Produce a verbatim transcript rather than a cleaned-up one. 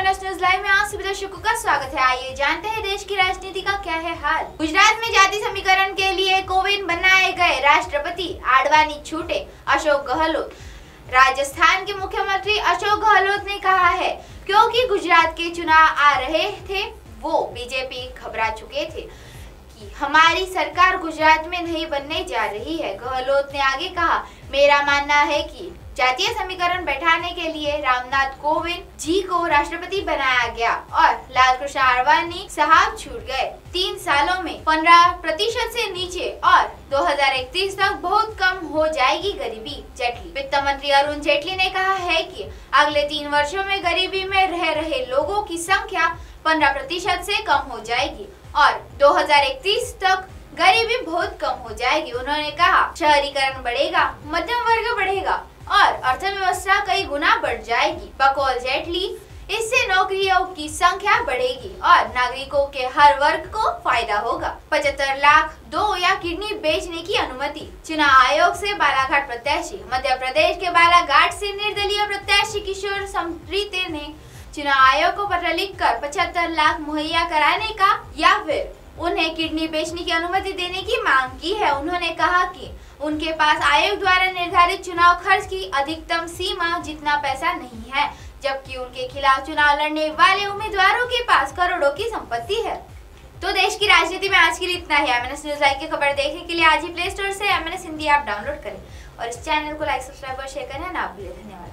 MNS news live में आप सभी दर्शकों का स्वागत है। आइए जानते हैं देश की राजनीति का क्या है हाल। गुजरात में जाति समीकरण के लिए कोविंद बनाए गए राष्ट्रपति, आडवाणी छूटे अशोक गहलोत। राजस्थान के मुख्यमंत्री अशोक गहलोत ने कहा है क्योंकि गुजरात के चुनाव आ रहे थे, वो बीजेपी घबरा चुके थे कि हमारी सरकार गुजरात में नहीं बनने जा रही है। गहलोत ने आगे कहा, मेरा मानना है कि जातीय समीकरण बैठाने के लिए रामनाथ कोविंद जी को राष्ट्रपति बनाया गया और लालकृष्ण आडवाणी साहब छूट गए। तीन सालों में पंद्रह प्रतिशत से नीचे और दो हज़ार इकतीस तक बहुत कम हो जाएगी गरीबी। जेटली वित्त मंत्री अरुण जेटली ने कहा है कि अगले तीन वर्षों में गरीबी में रह रहे लोगों की संख्या पंद्रह प्रतिशत से कम हो जाएगी और दो हज़ार इकतीस तक गरीबी बहुत कम हो जाएगी। उन्होंने कहा, शहरीकरण बढ़ेगा, मध्यम वर्ग बढ़ेगा और अर्थव्यवस्था कई गुना बढ़ जाएगी। बकौल जेटली, इससे नौकरियों की संख्या बढ़ेगी और नागरिकों के हर वर्ग को फायदा होगा। पचहत्तर लाख दो या किडनी बेचने की अनुमति। चुनाव आयोग से बालाघाट प्रत्याशी। मध्य प्रदेश के बालाघाट से निर्दलीय प्रत्याशी किशोर समप्रीते ने चुनाव आयोग को पत्र लिखकर पचहत्तर लाख मुहैया कराने का या फिर उन्हें किडनी बेचने की अनुमति देने की मांग की है। उन्होंने कहा कि उनके पास आयोग द्वारा निर्धारित चुनाव खर्च की अधिकतम सीमा जितना पैसा नहीं है, जबकि उनके खिलाफ चुनाव लड़ने वाले उम्मीदवारों के पास करोड़ों की संपत्ति है। तो देश की राजनीति में आज के लिए इतना ही। एमएनएस न्यूज लाइव की खबर देखने के लिए आज ही प्ले स्टोर से एमएनएस हिंदी ऐप डाउनलोड करें और इस चैनल को लाइक, सब्सक्राइब और शेयर करना ना भूलें। धन्यवाद।